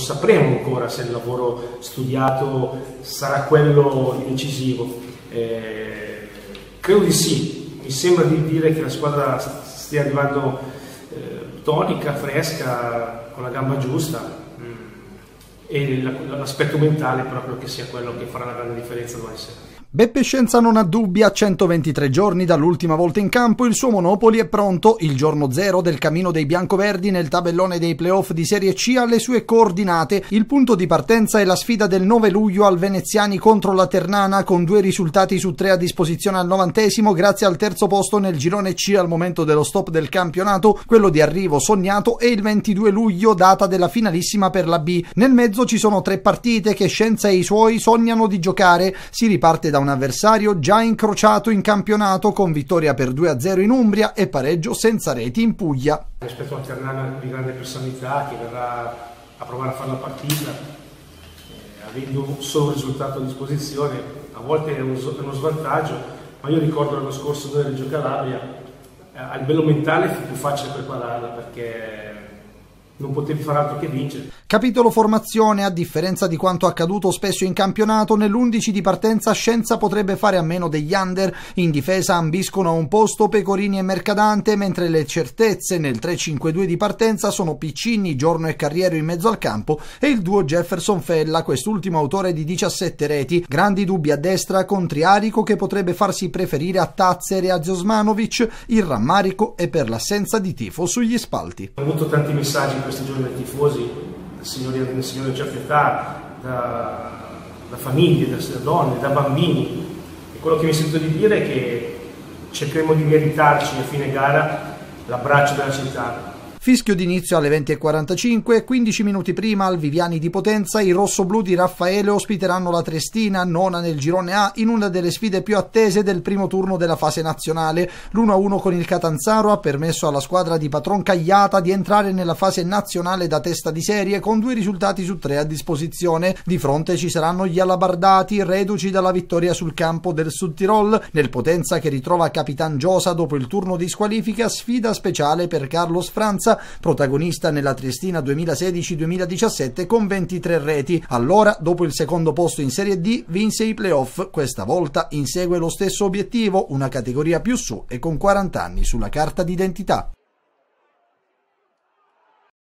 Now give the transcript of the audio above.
sapremo ancora se il lavoro studiato sarà quello decisivo. Credo di sì, mi sembra di dire che la squadra stia arrivando tonica, fresca, con la gamba giusta, e l'aspetto mentale proprio che sia quello che farà la grande differenza domani sera. Beppe Scienza non ha dubbi, a 123 giorni dall'ultima volta in campo il suo Monopoli è pronto, il giorno zero del cammino dei biancoverdi nel tabellone dei playoff di Serie C ha le sue coordinate. Il punto di partenza è la sfida del 9 luglio al Veneziani contro la Ternana, con 2 risultati su 3 a disposizione al 90° grazie al terzo posto nel girone C al momento dello stop del campionato, quello di arrivo sognato è il 22 luglio, data della finalissima per la B. Nel mezzo ci sono 3 partite che Scienza e i suoi sognano di giocare. Si riparte da un avversario già incrociato in campionato, con vittoria per 2-0 in Umbria e pareggio senza reti in Puglia. Rispetto a una Ternana di grande personalità che verrà a provare a fare la partita, avendo un solo risultato a disposizione, a volte è uno svantaggio, ma io ricordo l'anno scorso noi a Reggio Calabria, a livello mentale fu più facile prepararla perché non potevi fare altro che vincere. Capitolo formazione, a differenza di quanto accaduto spesso in campionato, nell'11 di partenza Scienza potrebbe fare a meno degli under. In difesa ambiscono a un posto Pecorini e Mercadante, mentre le certezze nel 3-5-2 di partenza sono Piccini, Giorno e Carriero in mezzo al campo e il duo Jefferson-Fella, quest'ultimo autore di 17 reti. Grandi dubbi a destra con Triarico, che potrebbe farsi preferire a Tazzer e a Zosmanovic. Il rammarico è per l'assenza di tifo sugli spalti. Ho avuto tanti messaggi in questi giorni dai tifosi, da signori di certa età, da famiglie, da donne, da bambini, e quello che mi sento di dire è che cercheremo di meritarci a fine gara l'abbraccio della città. Fischio d'inizio alle 20:45, 15 minuti prima al Viviani di Potenza i rossoblù di Raffaele ospiteranno la Triestina, nona nel girone A, in una delle sfide più attese del primo turno della fase nazionale. L'1-1 con il Catanzaro ha permesso alla squadra di Patron Cagliata di entrare nella fase nazionale da testa di serie con 2 risultati su 3 a disposizione. Di fronte ci saranno gli alabardati, reduci dalla vittoria sul campo del Sud Tirol. Nel Potenza, che ritrova Capitan Giosa dopo il turno di squalifica, sfida speciale per Carlos Franza, protagonista nella Triestina 2016-2017 con 23 reti. Allora, dopo il secondo posto in Serie D, vinse i playoff. Questa volta insegue lo stesso obiettivo, una categoria più su e con 40 anni sulla carta d'identità.